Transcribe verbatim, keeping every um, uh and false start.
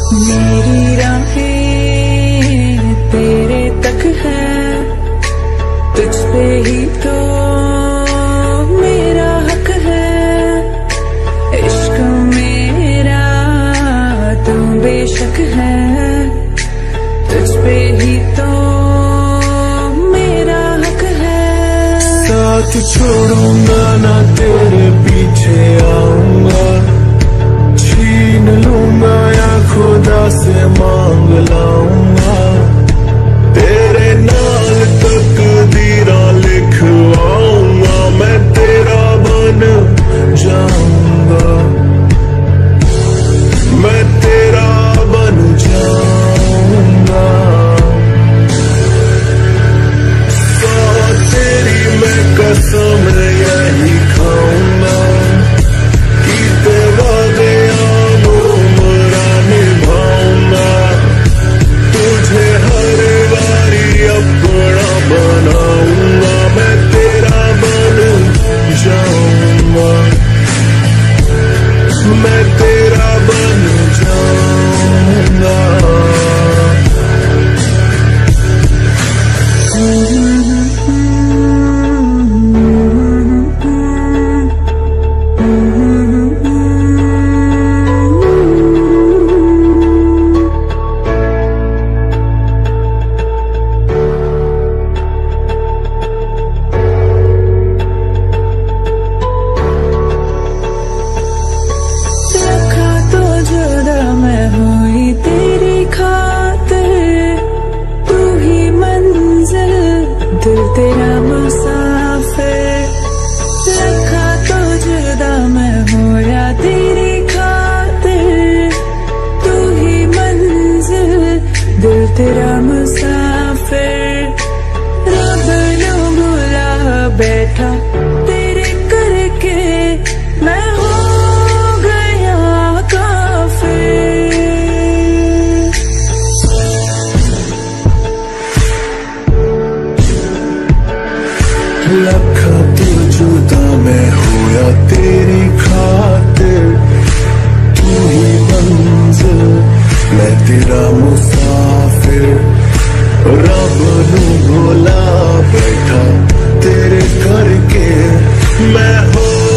मेरी राहें तेरे तक है, तुझ पे ही तो मेरा हक है। इश्क मेरा तू बेशक है, तुझ पे ही तो मेरा हक है। साथ छोड़ूंगा ना तेरे पीछे आऊंगा, छीन लूंगा या खुदा से मांग लाऊंगा। तेरे नाल तकदीरा लिखवाऊंगा, मैं तेरा बन जाऊंगा, मैं तेरा बन जाऊंगा। साथ तेरी मैं कसम यही खाऊंगा कि तेरा गया मेरा निभाऊंगा। तुझे हर बारी अपना बनाऊंगा, मैं तेरा बन जाऊंगा, मैं तेरा बन जाऊंगा। दिल तेरा मुसाफिर, रखा तो जुदा मैं होया तेरी खातिर। तू ही मंजिल, दिल तेरा मुसाफिर। रब नू भुला बैठा तेरे करके, मैं हो गया काफिर। लखा तो जुदा मैं होया तेरी खातिर। तू ही मंजिल, मैं तेरा मुसाफिर। रब नू भुला बैठा तेरे करके, मैं हो